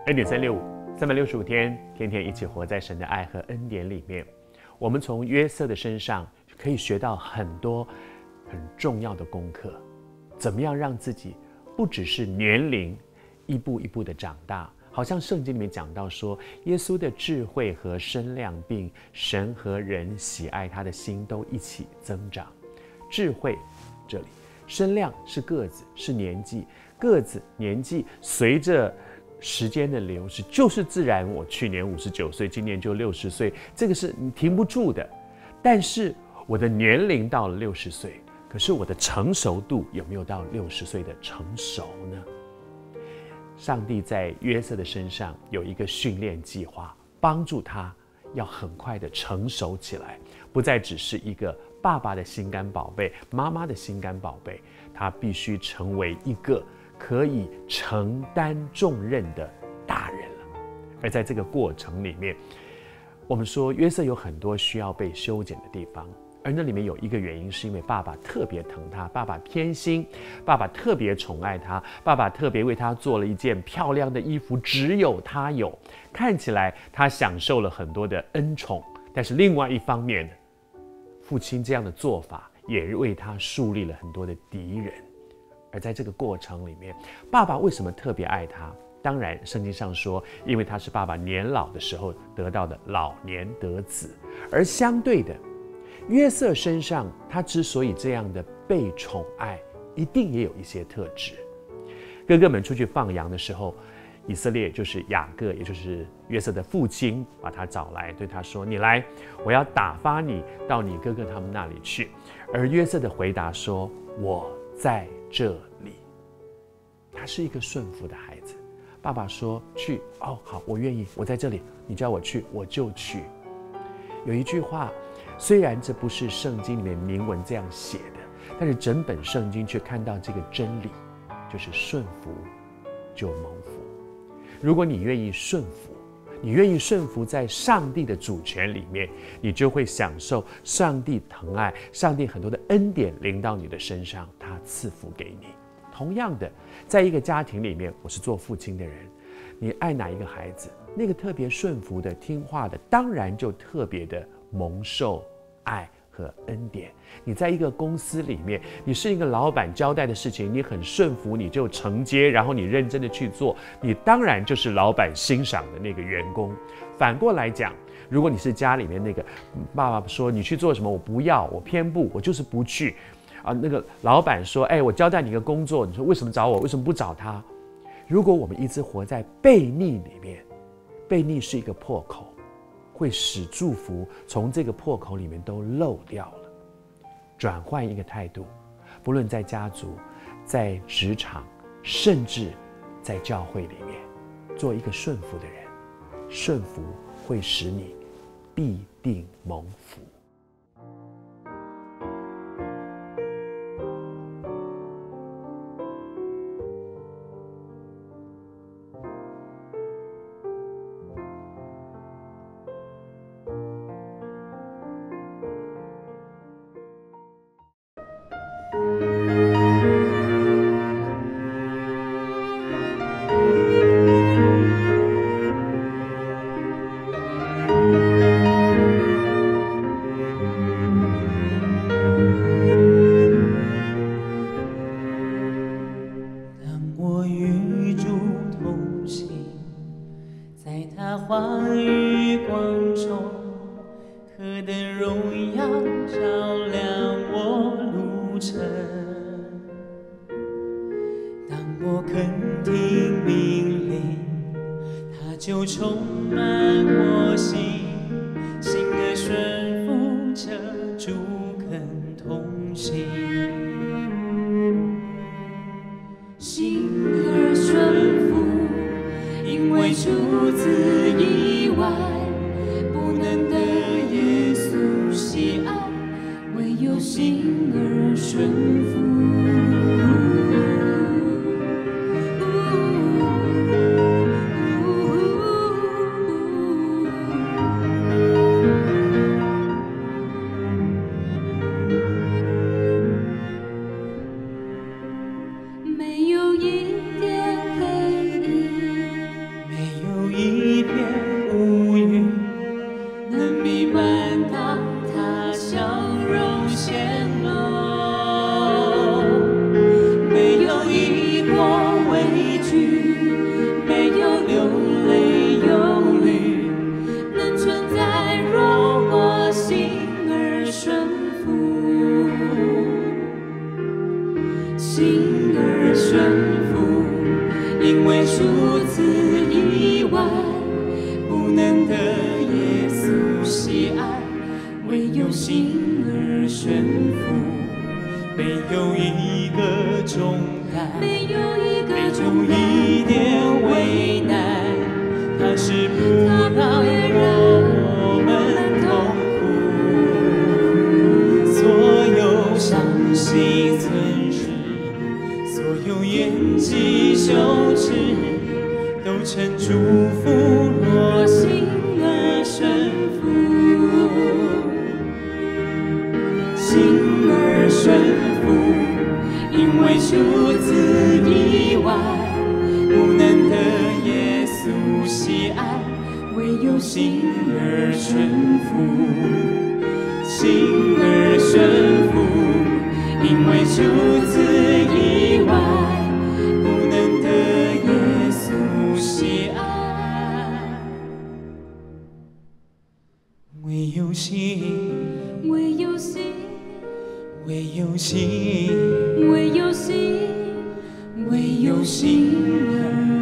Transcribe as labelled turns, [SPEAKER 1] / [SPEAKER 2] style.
[SPEAKER 1] 恩典365，365天，天天一起活在神的爱和恩典里面。我们从约瑟的身上可以学到很多很重要的功课，怎么样让自己不只是年龄一步一步的长大，好像圣经里面讲到说，耶稣的智慧和身量，并神和人喜爱他的心都一起增长。智慧这里，身量是个子，是年纪，个子年纪随着时间的流逝，就是自然。我去年59岁，今年就60岁，这个是你停不住的。但是我的年龄到了60岁，可是我的成熟度有没有到60岁的成熟呢？上帝在约瑟的身上有一个训练计划，帮助他要很快的成熟起来，不再只是一个爸爸的心肝宝贝，妈妈的心肝宝贝，他必须成为一个可以承担重任的大人了。而在这个过程里面，我们说约瑟有很多需要被修剪的地方，而那里面有一个原因，是因为爸爸特别疼他，爸爸偏心，爸爸特别宠爱他，爸爸特别为他做了一件漂亮的衣服，只有他有，看起来他享受了很多的恩宠。但是另外一方面，父亲这样的做法也为他树立了很多的敌人。而在这个过程里面，爸爸为什么特别爱他？当然圣经上说，因为他是爸爸年老的时候得到的老年得子。而相对的，约瑟身上他之所以这样的被宠爱，一定也有一些特质。哥哥们出去放羊的时候，以色列就是雅各，也就是约瑟的父亲，把他找来，对他说，你来，我要打发你到你哥哥他们那里去。而约瑟的回答说，我在这里。他是一个顺服的孩子。爸爸说去，哦，好，我愿意，我在这里，你叫我去，我就去。有一句话，虽然这不是圣经里面明文这样写的，但是整本圣经却看到这个真理，就是顺服就蒙福。如果你愿意顺服，你愿意顺服在上帝的主权里面，你就会享受上帝疼爱，上帝很多的恩典临到你的身上，他赐福给你。同样的，在一个家庭里面，我是做父亲的人，你爱哪一个孩子，那个特别顺服的听话的，当然就特别的蒙受爱和恩典。你在一个公司里面，你是一个老板交代的事情，你很顺服，你就承接，然后你认真的去做，你当然就是老板欣赏的那个员工。反过来讲，如果你是家里面那个爸爸说你去做什么，我不要，我偏不，我就是不去那个老板说，我交代你一个工作，你说为什么找我，为什么不找他？如果我们一直活在悖逆里面，悖逆是一个破口，会使祝福从这个破口里面都漏掉了。转换一个态度，不论在家族，在职场，甚至在教会里面，做一个顺服的人，顺服会使你必定蒙福。
[SPEAKER 2] 心而顺服，因为除此以外，不能得耶稣喜爱，唯有心而顺服。没有一个重担，没有一点为难，它是不让我们痛苦。所有伤心损失，所有厌弃羞耻，都成祝福。若心而顺服，心而顺服，因为除此以外，不能得耶稣喜爱，唯有心而顺服。心而顺服，因为除此以外，不能得耶稣喜爱，唯有心，唯有心，唯有心，唯有心，唯有心而